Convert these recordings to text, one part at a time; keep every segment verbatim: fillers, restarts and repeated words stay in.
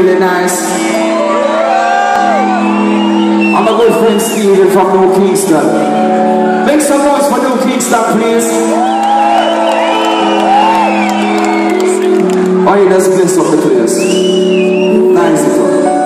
really nice. I'm a good friend Steven from New Kingston. Make some noise for New Kingston, please. Oh, he does bless up the place. Nice it up.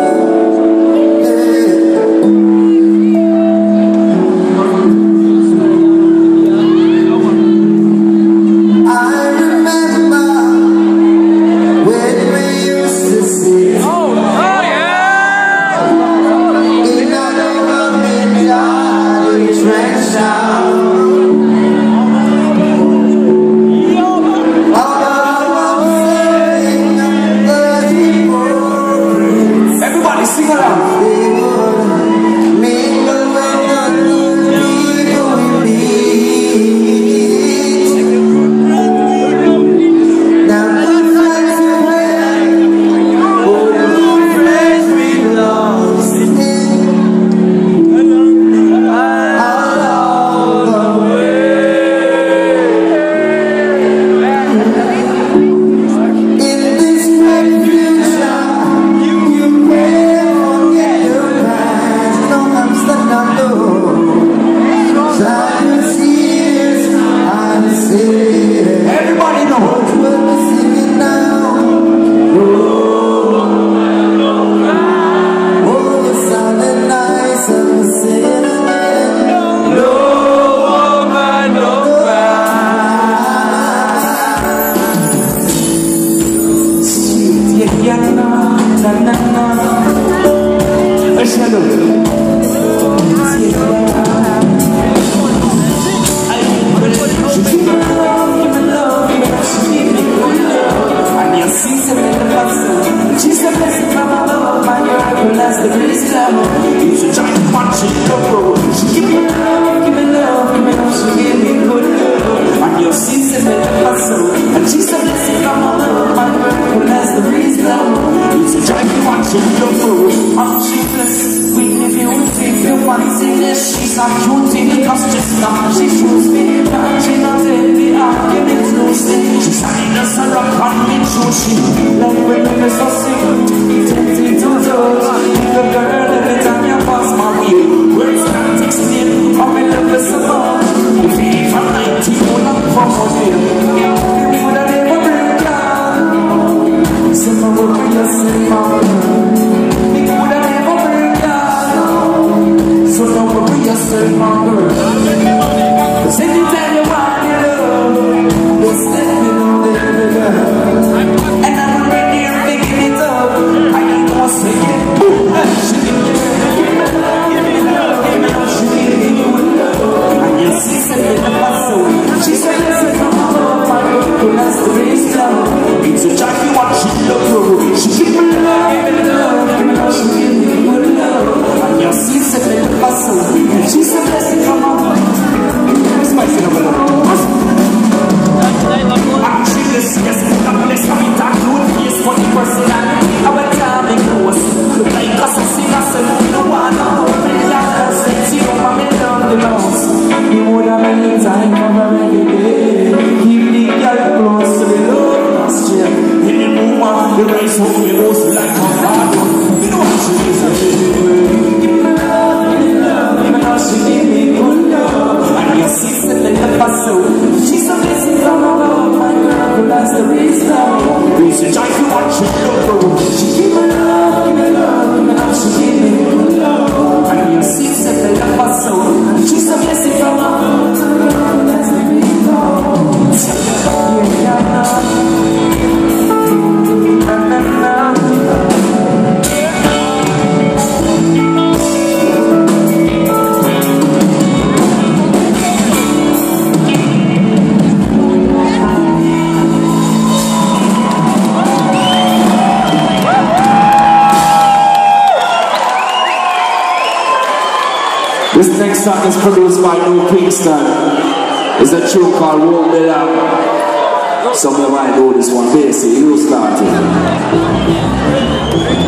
This next song is produced by New Kingston. It's a tune called Won't Be Long. Some of you might know this one. Basically, you started.